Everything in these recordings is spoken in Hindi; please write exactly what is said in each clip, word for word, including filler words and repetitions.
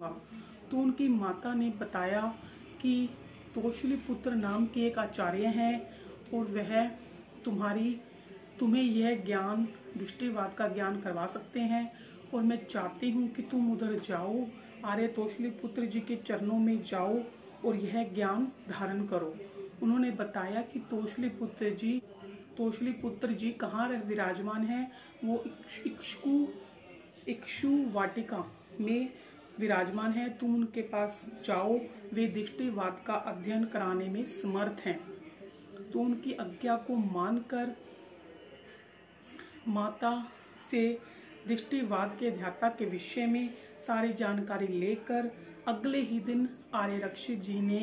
तो उनकी माता ने बताया कि तोषलीपुत्र नाम के एक आचार्य हैं और वह तुम्हारी तुम्हें यह ज्ञान दृष्टिवाद का ज्ञान करवा सकते हैं, और मैं चाहती हूँ कि तुम उधर जाओ, आर्य तोषलीपुत्र जी के चरणों में जाओ और यह ज्ञान धारण करो। उन्होंने बताया कि तोषलीपुत्र जी तोषलीपुत्र जी कहाँ विराजमान हैं। वो इक्ष्कु इक्षु वाटिका में विराजमान है। तुम उनके पास जाओ, वे दृष्टिवाद का अध्ययन कराने में समर्थ हैं। तो उनकी आज्ञा को मानकर माता से दृष्टिवाद के अध्यात्म के विषय में सारी जानकारी लेकर अगले ही दिन आर्यरक्षित जी ने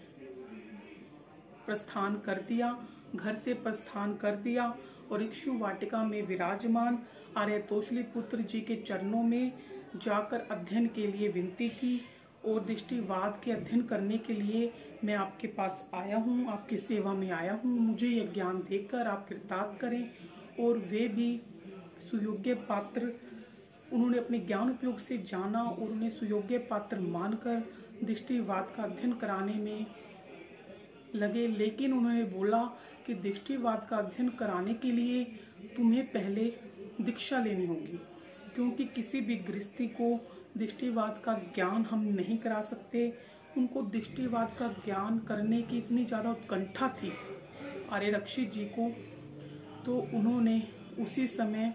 प्रस्थान कर दिया, घर से प्रस्थान कर दिया और इक्षु वाटिका में विराजमान आर्य तोषलीपुत्र जी के चरणों में जाकर अध्ययन के लिए विनती की और दृष्टिवाद के अध्ययन करने के लिए मैं आपके पास आया हूँ, आपकी सेवा में आया हूँ, मुझे यह ज्ञान देकर आप कृतार्थ करें। और वे भी सुयोग्य पात्र, उन्होंने अपने ज्ञान उपयोग से जाना और उन्हें सुयोग्य पात्र मानकर दृष्टिवाद का अध्ययन कराने में लगे। लेकिन उन्होंने बोला कि दृष्टिवाद का अध्ययन कराने के लिए तुम्हें पहले दीक्षा लेनी होगी, क्योंकि किसी भी गृहस्थी को दृष्टिवाद का ज्ञान हम नहीं करा सकते। उनको दृष्टिवाद का ज्ञान करने की इतनी ज़्यादा उत्कंठा थी आर्यरक्षित जी को, तो उन्होंने उसी समय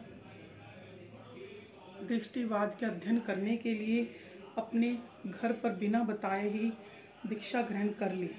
दृष्टिवाद के अध्ययन करने के लिए अपने घर पर बिना बताए ही दीक्षा ग्रहण कर ली।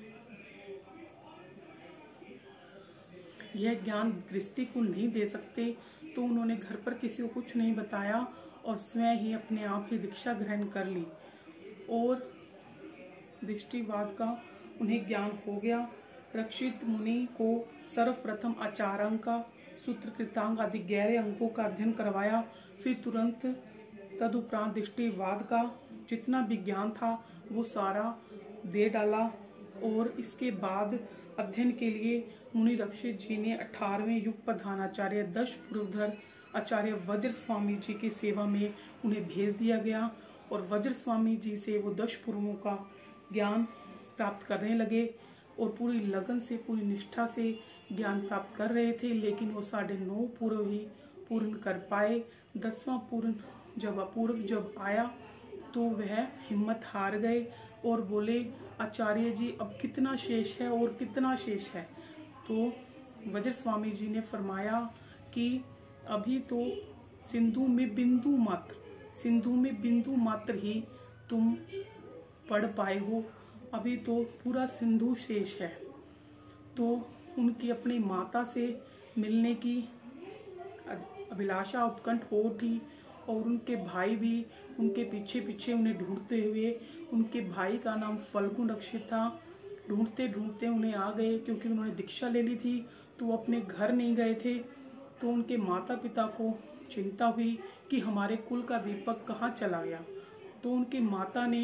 यह ज्ञान गृहस्थी को नहीं दे सकते, तो उन्होंने घर पर किसी को कुछ नहीं बताया और स्वयं ही अपने आप ही दीक्षा ग्रहण कर ली और दृष्टिवाद का उन्हें ज्ञान हो गया। रक्षित मुनि को सर्वप्रथम आचारांक का, सूत्र कृतांक आदि ग्यारह अंकों का अध्ययन करवाया। फिर तुरंत तदुपरांत दृष्टिवाद का जितना भी ज्ञान था वो सारा दे डाला और इसके बाद अध्ययन के लिए मुनि रक्षित जी ने अठारहवें युग प्रधानाचार्य दश पूर्वधर आचार्य वज्र स्वामी जी की सेवा में उन्हें भेज दिया गया और वज्र स्वामी जी से वो दश पूर्वों का ज्ञान प्राप्त करने लगे और पूरी लगन से, पूरी निष्ठा से ज्ञान प्राप्त कर रहे थे। लेकिन वो साढ़े नौ पूर्व ही पूर्ण कर पाए। दसवां पूर्ण जब अपूर्व जब आया तो वह हिम्मत हार गए और बोले, आचार्य जी अब कितना शेष है और कितना शेष है। तो वज्र स्वामी जी ने फरमाया कि अभी तो सिंधु में बिंदु मात्र सिंधु में बिंदु मात्र ही तुम पढ़ पाए हो, अभी तो पूरा सिंधु शेष है। तो उनकी अपनी माता से मिलने की अभिलाषा उत्कंठ हो थी और उनके भाई भी उनके पीछे पीछे उन्हें ढूंढते हुए, उनके भाई का नाम फल्गु रक्षित था, ढूंढते ढूंढते उन्हें आ गए। क्योंकि उन्होंने दीक्षा ले ली थी तो वो अपने घर नहीं गए थे। तो उनके माता पिता को चिंता हुई कि हमारे कुल का दीपक कहाँ चला गया। तो उनकी माता ने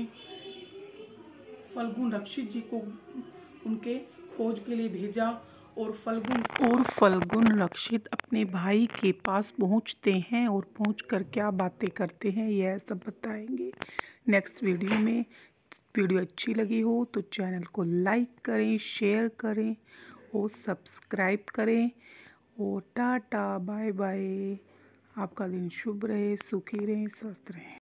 फल्गु रक्षित जी को उनके खोज के लिए भेजा और फल्गुन और फल्गुन रक्षित अपने भाई के पास पहुंचते हैं और पहुंचकर क्या बातें करते हैं यह सब बताएंगे नेक्स्ट वीडियो में। वीडियो अच्छी लगी हो तो चैनल को लाइक करें, शेयर करें और सब्सक्राइब करें और टाटा बाय बाय। आपका दिन शुभ रहे, सुखी रहें, स्वस्थ रहें।